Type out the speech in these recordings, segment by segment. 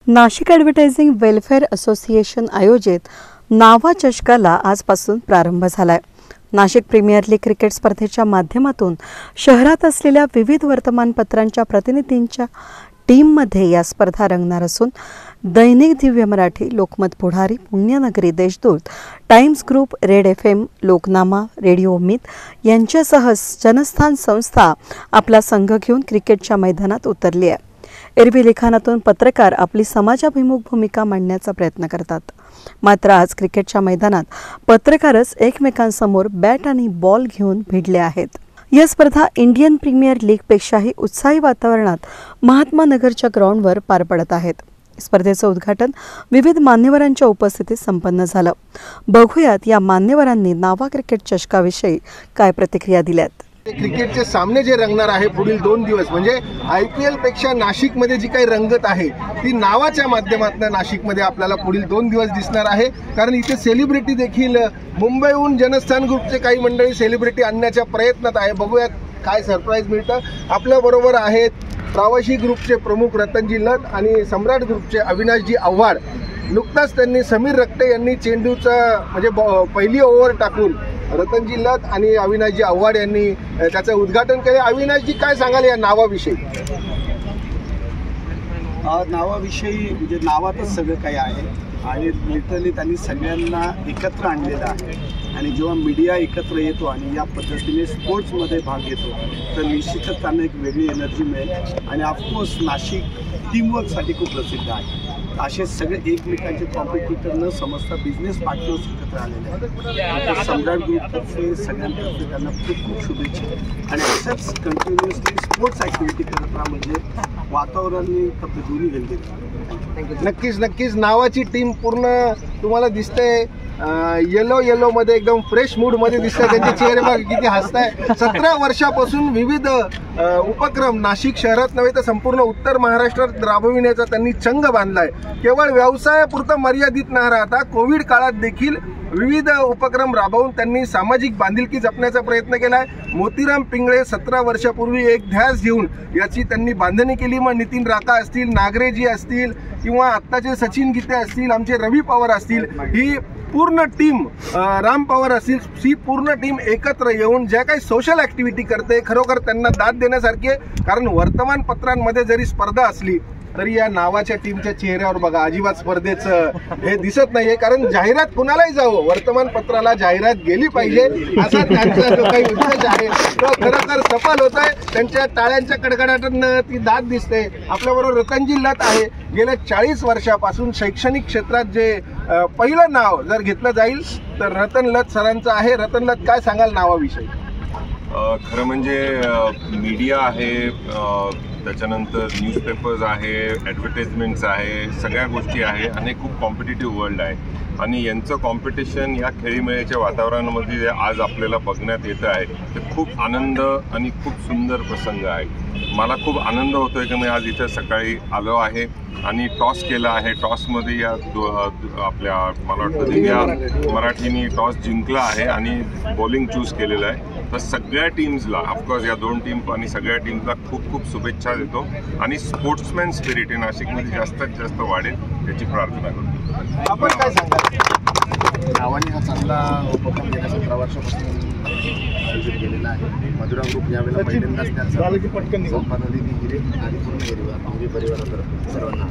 Nashik advertising welfare association आयोजित नावा चषकाला आजपासून प्रारंभ झालाय। नाशिक प्रीमियर लीग क्रिकेट स्पर्धेच्या माध्यमातून शहरात असलेल्या विविध वर्तमानपत्रांच्या प्रतिनिधींच्या टीममध्ये या स्पर्धा रंगणार असून Dainik Divya Marathi, Lokmat Pudhari, Punyanagari, Deshdoot, Times group, Red FM, Loknama, Radio Ummeed यांच्यासह जनस्थान संस्था आपला संघ घेऊन क्रिकेटच्या मैदानात उतरली आहे। एरवी लिखाणातून पत्रकार आपली समाजाभिमुख भूमिका मांडण्याचा प्रयत्न करतात, मात्र आज क्रिकेटच्या मैदानात पत्रकारच एकमेकांसमोर बॅट आणि बॉल घेऊन भिडले आहेत। या स्पर्धा इंडियन प्रीमियर लीग पेक्षाही उत्साही वातावरणात महात्मा नगरच्या ग्राउंडवर पार पडत आहेत। स्पर्धेचं उद्घाटन विविध मान्यवरांच्या उपस्थितीत संपन्न झालं। बघूयात या मान्यवरांनी नावा क्रिकेट चषकाविषयी काय प्रतिक्रिया दिल्यात। क्रिकेटचे सामने जे रंगणार आहे पुढील 2 दिवस, म्हणजे IPL पेक्षा नाशिकमध्ये जी काही रंगत आहे ती नावाच्या माध्यमातून नाशिकमध्ये आपल्याला पुढील 2 दिवस दिसणार आहे। कारण इथे सेलिब्रिटी देखील मुंबईहून जनस्थान ग्रुपचे काही मंडळी सेलिब्रिटी आणण्याच्या प्रयत्नात आहे। बघूयात काय सरप्राईज मिळतं। आपल्या बरोबर आहेत प्रवासी ग्रुपचे प्रमुख रतनजी लत आणि सम्राट ग्रुपचे अविनाशजी आव्हाड। नुकताच त्यांनी समीर रक्ते यांनी चेंडूचा म्हणजे पहिली ओव्हर टाकून रतनजी लत आणि अविनाशजी आव्हाड यांनी त्याचं उद्घाटन केले। अविनाशजी, काय सांगाल या नावाविषयी? नावाविषयी म्हणजे नावातच सगळं काही आहे आणि लिटरली त्यांनी सगळ्यांना एकत्र आणलेलं आहे। आणि जेव्हा मीडिया एकत्र येतो आणि या पद्धतीने स्पोर्ट्समध्ये भाग घेतो तर निश्चितच त्यांना एक वेगळी एनर्जी मिळेल। आणि ऑफकोर्स नाशिक टीमवर्कसाठी खूप प्रसिद्ध आहे। असे सगळे एकमेकांचे कॉम्पिटिटर न समजता बिझनेस पार्टनर्स एकत्र आलेले आहेत। सम्राट ग्रुपतर्फे सगळ्यांतर्फे त्यांना खूप खूप शुभेच्छा आणि असंच कंटिन्युअसली स्पोर्ट्स ॲक्टिव्हिटी करत राहा, म्हणजे वातावरणाने फक्त दोन्ही गंभीर। नक्कीच नावाची टीम पूर्ण तुम्हाला दिसते येलो मध्ये एकदम फ्रेश मूड मध्ये दिसतात। त्यांचे चेहरे बघा किती हसताय। 17 वर्षापासून विविध उपक्रम नाशिक शहरात नव्हे तर संपूर्ण उत्तर महाराष्ट्रात राबविण्याचा त्यांनी चंग बांधलाय। केवळ व्यवसायापुरतं मर्यादित न राहता कोविड काळात देखील विविध उपक्रम राबवून त्यांनी सामाजिक बांधिलकी जपण्याचा प्रयत्न केलाय। मोतीराम पिंगळे 17 वर्षापूर्वी एक ध्यास घेऊन याची त्यांनी बांधणी केली। मग नितीन राका असतील, नागरेजी असतील किंवा आत्ताचे सचिन गीते असतील, आमचे रवी पवार असतील, ही पूर्ण टीम, राम पवार असतील, ही पूर्ण टीम एकत्र येऊन ज्या काही सोशल ॲक्टिव्हिटी करते खरोखर त्यांना दाद देण्यासारखी आहे। कारण वर्तमानपत्रांमध्ये जरी स्पर्धा असली तरी या नावाच्या टीमच्या चेहऱ्यावर बघा अजिबात स्पर्धेचं हे दिसत नाहीये। कारण जाहिरात कुणालाही जावं, वर्तमानपत्राला जाहिरात गेली पाहिजे असा त्यांचा जो काही उद्देश आहे तो खरोखर सफल होत आहे। त्यांच्या टाळ्यांच्या कडकडाटानं ती दाद दिसते। आपल्याबरोबर रतनजी लत आहे। गेल्या 40 वर्षापासून शैक्षणिक क्षेत्रात जे पहिलं नाव जर घेतलं जाईल तर रतन लत सरांचं आहे। रतन लत, काय सांगाल नावाविषयी? खरं म्हणजे मीडिया आहे, त्याच्यानंतर न्यूजपेपर्स आहे, ॲडव्हर्टाइजमेंट्स आहे, सगळ्या गोष्टी आहे आणि खूप कॉम्पिटिटिव्ह वर्ल्ड आहे। आणि यांचं कॉम्पिटिशन या खेळीमेळीच्या वातावरणामध्ये आज आपल्याला बघण्यात येतं आहे ते खूप आनंद आणि खूप सुंदर प्रसंग आहे। मला खूप आनंद होतो आहे की मी आज इथं सकाळी आलो आहे आणि टॉस केला आहे। टॉसमध्ये या आपल्या मला वाटतं दिव्या मराठीने टॉस जिंकला आहे आणि बॉलिंग चूज केलेलं आहे। तर सगळ्या टीम्सला, ऑफकोर्स या 2 टीम आणि सगळ्या टीम्सला खूप खूप शुभेच्छा देतो आणि स्पोर्ट्समॅन स्पिरिट हे नाशिकमध्ये जास्तीत जास्त वाढेल याची प्रार्थना करतो। आपण काय सांगाल? नावाने हा चांगला उपक्रम गेल्या 17 वर्षापासून आयोजित केलेला आहे। मधुराम ग्रुप यावेळेला पहिल्यांदाच त्यांचा संपादक हिरे आणि पूर्ण परिवारातर्फे सर्वांना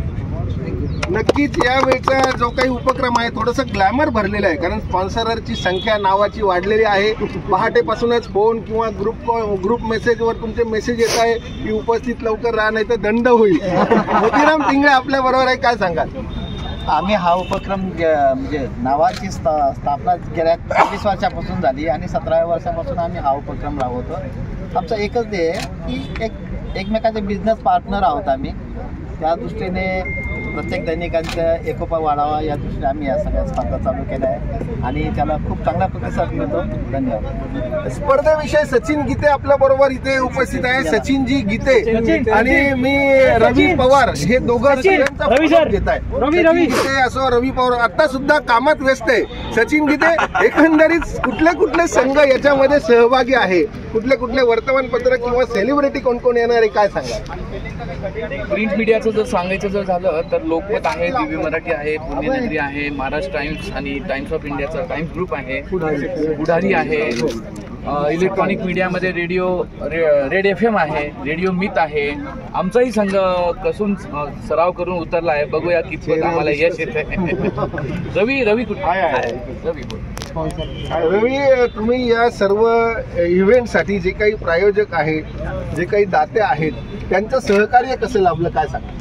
नक्कीच यावेळचा जो काही उपक्रम आहे थोडंसं ग्लॅमर भरलेलं आहे। कारण स्पॉन्सरची संख्या नावाची वाढलेली आहे। पहाटेपासूनच फोन किंवा ग्रुप मेसेजवर तुमचे मेसेज येत आहे की उपस्थित लवकर राहा नाही तर दंड होईल। मोतीराम पिंगळे आपल्या बरोबर आहे, काय सांगाल? आम्ही हा उपक्रम म्हणजे नावाची स्थापना गेल्या 25 वर्षापासून झाली आणि 17व्या वर्षापासून आम्ही हा उपक्रम राबवतो। आमचा एकच ध्येय आहे की एकमेकाचे बिझनेस पार्टनर आहोत आम्ही, त्या दृष्टीने प्रत्येक दैनिकांचा एकोपा वाढावा या दृष्टीने आम्ही या सगळ्या स्पर्धा चालू केल्या आहे आणि त्याला खूप चांगला प्रतिसाद मिळतो। धन्यवाद। स्पर्धेविषयी सचिन गीते आपल्या बरोबर इथे उपस्थित आहे। सचिनजी गीते आणि मी रवी पवार हे दोघं सगळ्यांचा घेत आहे। रवी गीते असो, रवी पवार आता सुद्धा कामात व्यस्त आहे। सचिन गीते, एकंदरीत कुठले संघ याच्यामध्ये सहभागी आहे, कुठले वर्तमानपत्र किंवा सेलिब्रिटी कोण कोण येणार आहे, काय सांगा? प्रिंट मीडियाचं जर सांगायचं जर झालं तर लोकमत आहे, दिव्य मराठी आहे, पुण्यनगरी आहे, महाराष्ट्र टाइम्स आणि टाइम्स ऑफ इंडियाचा टाइम्स ग्रुप आहे, पुढारी आहे, इलेक्ट्रॉनिक मीडियामध्ये रेड FM आहे, रेडिओ मित आहे. आमचाही संघ कसून सराव करून उतरला आहे. बघूया कितपत आम्हाला यश येते. रवी कुठे आहे? रवी, तुम्ही या सर्व इव्हेंटसाठी जे काही प्रायोजक आहेत, जे काही दाते आहेत, त्यांचं सहकार्य कसं लाभलं, काय सांगा?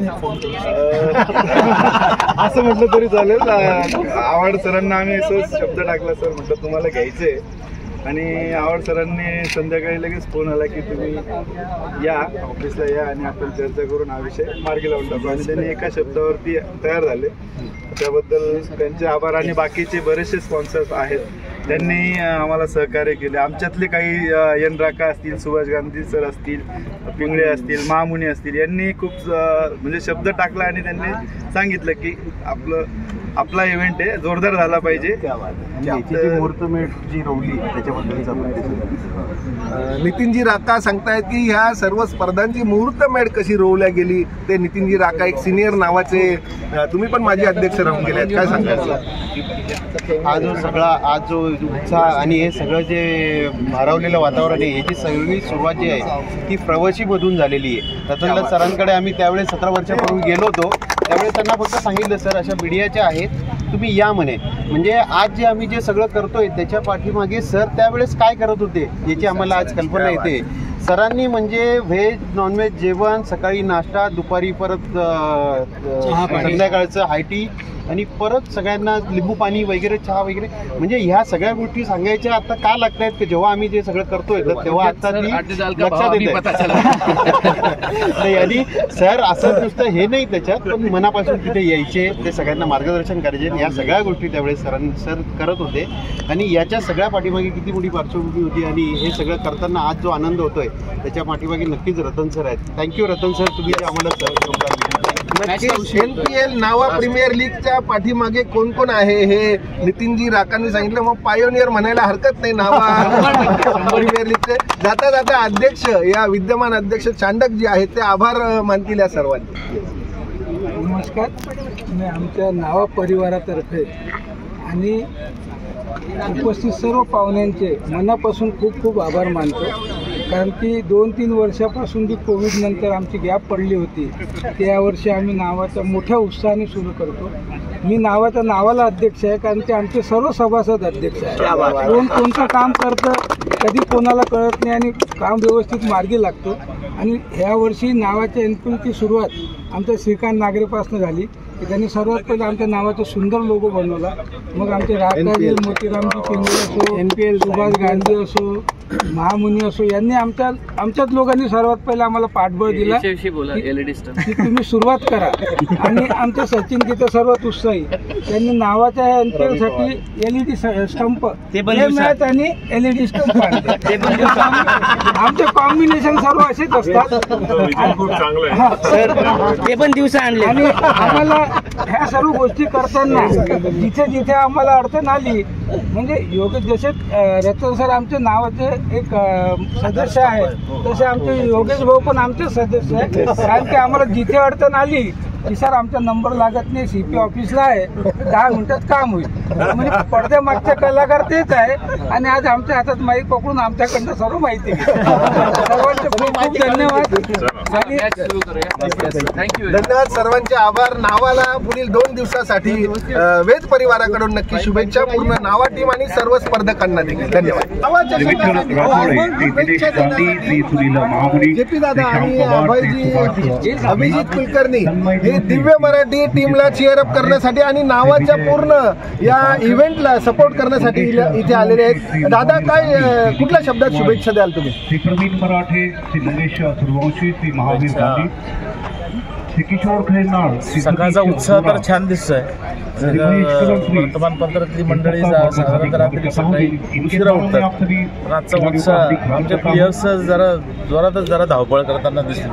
असं म्हटलं तरी चालेल. आव्हाड सरांना आम्ही असं शब्द टाकला, सर म्हटलं तुम्हाला घ्यायचंय, आणि आव्हाड सरांनी संध्याकाळी लगेच फोन आला की तुम्ही या ऑफिसला या आणि आपण चर्चा करून हा विषय मार्गी लावून टाकू, आणि त्यांनी एका शब्दावरती तयार झाले. त्याबद्दल त्यांचे आभार. आणि बाकीचे बरेचसे स्पॉन्सर्स आहेत, त्यांनी आम्हाला सहकार्य केले. आमच्यातले काही एन राका असतील, सुभाष गांधी सर असतील, पिंगळे असतील, महामुनी असतील, यांनी खूप म्हणजे शब्द टाकला आणि त्यांनी सांगितलं की आपला इव्हेंट आहे, जोरदार झाला पाहिजे. मुहूर्तमेढ जी रोवली त्याच्याबद्दलचा नितीनजी राका सांगतायत की ह्या सर्व स्पर्धांची मुहूर्तमेढ कशी रोवल्या गेली, ते नितीनजी राका एक सिनियर नावाचे, तुम्ही पण माझे अध्यक्ष राहून गेले आहेत, काय सांगायचं? आज जो उत्साह आणि हे सगळं जे भारावलेलं वातावरण आहे, याची सगळी सुरुवात जी आहे ती प्रवासीमधून झालेली आहे. रतनलाल सरांकडे आम्ही त्यावेळेस 17 वर्षापूर्वी गेलो होतो, त्यावेळेस त्यांना फक्त सांगितलं, सर अशा मीडियाच्या आहेत, तुम्ही या म्हणे. म्हणजे आज जे आम्ही जे सगळं करतोय त्याच्या पाठीमागे सर त्यावेळेस काय करत होते याची आम्हाला आज कल्पना येते. सरांनी म्हणजे व्हेज नॉनव्हेज जेवण, सकाळी नाश्ता, दुपारी परत संध्याकाळचं हायटी, आणि परत सगळ्यांना लिंबू पाणी वगैरे, चहा वगैरे, म्हणजे ह्या सगळ्या गोष्टी सांगायच्या आता का लागत आहेत की जेव्हा आम्ही जे सगळं करतोय तेव्हा आता लक्षात येते. आणि सर असं नुसतं हे नाही त्याच्यात, पण मनापासून तिथे यायचे, ते सगळ्यांना मार्गदर्शन करायचे, या सगळ्या गोष्टी त्यावेळेस सर करत होते. आणि याच्या सगळ्या पाठीमागे किती मोठी पार्श्वभूमी होती, आणि हे सगळं करताना आज जो आनंद होतोय त्याच्या पाठीमागे नक्कीच रतन सर आहेत. थँक्यू रतन सर, तुम्ही जे आम्हाला सहकार्य केलं. NPL नावा प्रीमियर लीगच्या पाठीमागे कोण कोण आहे हे नितीनजी राकांनी सांगितलं. मग पायोनियर म्हणायला हरकत नाही नावा प्रीमियर लीगचे. जाता जाता अध्यक्ष, या विद्यमान अध्यक्ष चांडक जे आहेत ते आभार मानतील या सर्वांचे. नमस्कार. मी आमच्या नावा परिवारातर्फे आणि उपस्थित सर्व पाहुण्यांचे मनापासून खूप खूप आभार मानतो. कारण की 2-3 वर्षापासून जी कोविडनंतर आमची गॅप पडली होती, ते यावर्षी आम्ही नावाचा मोठ्या उत्साहाने सुरू करतो. मी नावाला अध्यक्ष आहे, कारण की आमचे सर्व सभासद अध्यक्ष आहे. कोणतं काम करतं कधी कोणाला कळत नाही, आणि काम व्यवस्थित मार्गी लागतो. आणि ह्या वर्षी नावाच्या NPLची सुरुवात आमच्या श्रीकांत नागरेपासून झाली, की त्यांनी सर्वात पहिले आमच्या नावाचा सुंदर लोगो बनवला. मग आमचे राकाजी, मोतीरामजी पिंगळे असो, NPL सुभाष गांधी असो, महामुनी असो, यांनी आमच्याच लोकांनी सर्वात पहिले आम्हाला पाठबळ दिला की तुम्ही सुरुवात करा. आणि आमचे सचिन तिथे सर्वात उत्साही, त्यांनी नावाच्या NPL साठी LED स्टंप मॅच आणि LED स्टंप आणले. आमचे कॉम्बिनेशन सर्व असेच असतात. ते पण दिवस आणले. आणि आम्हाला ह्या सर्व गोष्टी करताना जिथे आम्हाला अडचण आली, म्हणजे योगेश जसे रतन सर आमचे नावाचे एक सदस्य आहेत, तसे आमचे योगेश भाऊ पण आमचे सदस्य आहेत. कारण की आम्हाला जिथे अडचण आली की सर आमचा नंबर लागत नाही, CP ऑफिसला आहे, 10 मिनिटात काम होईल. म्हणजे पडद्यामागचे कलाकार तेच आहे, आणि आज आमच्या हातात माईक पकडून आमच्याकडनं सर्व माहिती घेतो. सर्वांचे खूप खूप धन्यवाद. धन्यवाद, सर्वांचे आभार. नावाला पुढील 2 दिवसासाठी वेद परिवाराकडून नक्की शुभेच्छा, पूर्ण नावा टीम आणि सर्व स्पर्धकांना देखील धन्यवाद. JP दादा आणि अभिजित कुलकर्णी हे दिव्य मराठी टीमला चीअरअप करण्यासाठी आणि नावाच्या पूर्ण या इव्हेंटला सपोर्ट करण्यासाठी इथे आलेले आहेत. दादा, काय कुठल्या शब्दात शुभेच्छा द्याल तुम्ही? श्री प्रवीण मराठे, श्री मंगेश सूर्यवंशी, श्री महावीर गांधी, श्री किशोर खैरनाळ. सकाळचा उत्साह तर छान दिसतोय. वर्तमानपत्रातली मंडळी साधारणतः रात्री सकाळी उशिरा उठतात, पण आजचा उत्साह आमच्या प्लेयर्स जरा जोरातच धावपळ करताना दिसतो.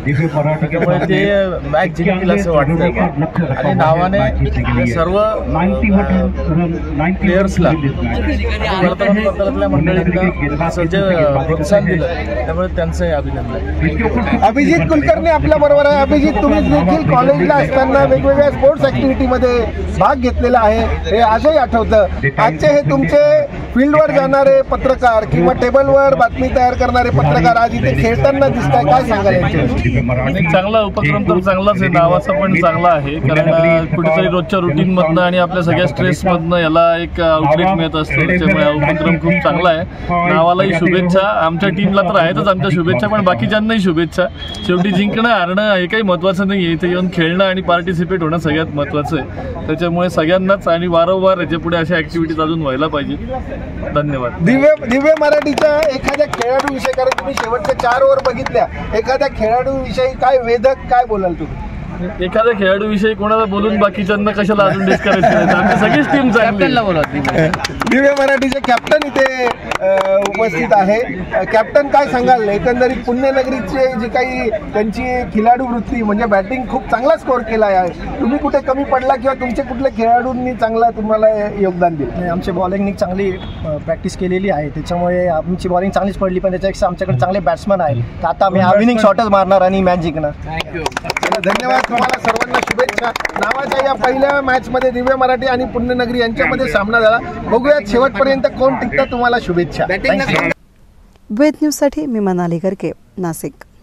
दिव्य मराठी के त्यामुळे ते मॅच जिंकतील असं वाटतं आणि नावाने सर्व प्लेयर्सला वर्तमानपत्रातल्या मंडळींना प्रोत्साहन दिलं, त्यामुळे त्यांचंही अभिनंदन. अभिजित कुलकर्णी आपल्या बरोबर आहे. अभिजित, तुम्ही देखील कॉलेजला असताना वेगवेगळ्या स्पोर्ट्स ऍक्टिव्हिटीमध्ये भाग घेतलेला आहे, हे आजही आठवतं. आजचे हे तुमचे फील्डवर जाणारे पत्रकार किंवा टेबलवर बातमी तयार करणारे पत्रकार आज इथे खेळताना दिसत आहे, काय सांगाल याच्याविषयी? एक चांगला उपक्रम तर चांगलाच आहे, नावाचा पण चांगला आहे, कारण कुठेतरी रोजच्या रुटीन मधनं आणि आपल्या सगळ्या स्ट्रेस मधनं याला एक आउटलेट मिळत असतो. त्याच्यामुळे हा उपक्रम खूप चांगला आहे. नावालाही शुभेच्छा, आमच्या टीमला तर आहेतच आमच्या शुभेच्छा, पण बाकीच्यांनाही शुभेच्छा. शेवटी जिंकणं हारणं हे काही महत्त्वाचं नाही आहे, इथे येऊन खेळणं आणि पार्टिसिपेट होणं सगळ्यात महत्त्वाचं आहे. त्याच्यामुळे सगळ्यांनाच आणि वारंवार याच्या पुढे अशा ऍक्टिव्हिटीज अजून व्हायला पाहिजे. धन्यवाद. दिव्य मराठीच्या एखाद्या खेळाडूविषयी, कारण तुम्ही शेवटच्या 4 ओव्हर बघितल्या, एखाद्या खेळाडूविषयी काय वेधक काय बोलाल तुम्ही? एखाद्या खेळाडूविषयी कोणाला बोलून बाकीच्यांना कशाला अजून डिस्करेज करायचं? आमची सगळीच टीम चांगली. दिव्य मराठीचे कॅप्टन इथे उपस्थित आहे. कॅप्टन, काय सांगाल एकंदरीत पुण्यनगरीचे जी काही त्यांची खिलाडू वृत्ती, म्हणजे बॅटिंग खूप चांगला स्कोर केला आहे, तुम्ही कुठे कमी पडला किंवा तुमचे कुठल्या खेळाडूंनी चांगला तुम्हाला योगदान दिलं? आमची बॉलिंगनी चांगली प्रॅक्टिस केलेली आहे, त्याच्यामुळे आमची बॉलिंग चांगलीच पडली, पण त्याच्यापेक्षा आमच्याकडे चांगले बॅट्समन आहे, तर आता आम्ही विनिंग शॉटच मारणार आणि मॅच जिंकणार. थँक्यू. धन्यवाद, तुम्हाला सर्वांना शुभेच्छा. नावाच्या या पहिल्या मॅचमध्ये दिव्य मराठी आणि पुण्यनगरी यांच्यामध्ये सामना झाला. बघूयात शेवटपर्यंत कोण टिकतं. तुम्हाला शुभेच्छा. वेद न्यूजसाठी मी मनाली गर्के, नाशिक.